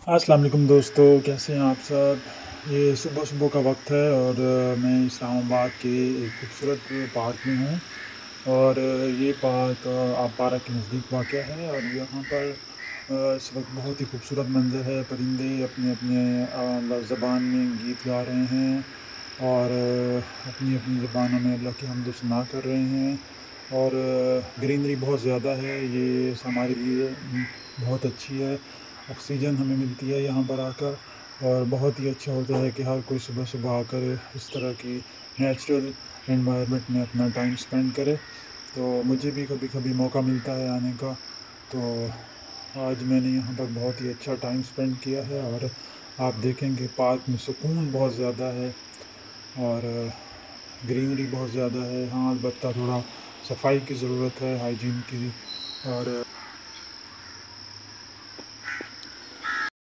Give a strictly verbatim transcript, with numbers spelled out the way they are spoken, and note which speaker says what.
Speaker 1: अस्सलाम वालेकुम दोस्तों, कैसे हैं आप सब? ये सुबह-सुबह का वक़्त है और अ, मैं इस्लामाबाद के एक खूबसूरत पार्क में हूँ और अ, ये पार्क अ, आप पार्क के नज़दीक वाक़या है और यहाँ पर अ, इस वक़्त बहुत ही खूबसूरत मंज़र है। परिंदे अपने-अपने अ, ल ज़बान में गीत गा रहे हैं और अपनी-अपनी ज़बानों में अल्लाह की हम्द सना कर रहे हैं और ग्रीनरी बहुत ज़्यादा है। ये स हमारे लिए उम, बहुत अच्छी है। ऑक्सीजन हमें मिलती है यहाँ पर आकर और बहुत ही अच्छा होता है कि हर कोई सुबह-सुबह आकर इस तरह की नेचुरल एनवायरनमेंट में अपना टाइम स्पेंड करे। तो मुझे भी कभी-कभी मौका मिलता है आने का, तो आज मैंने यहाँ पर बहुत ही अच्छा टाइम स्पेंड किया है और आप देखेंगे पार्क में सुकून बहुत ज़्यादा है और ग्रीनरी बहुत ज़्यादा है। हाँ, अलबत्ता थोड़ा सफाई की ज़रूरत है, हाइजीन की और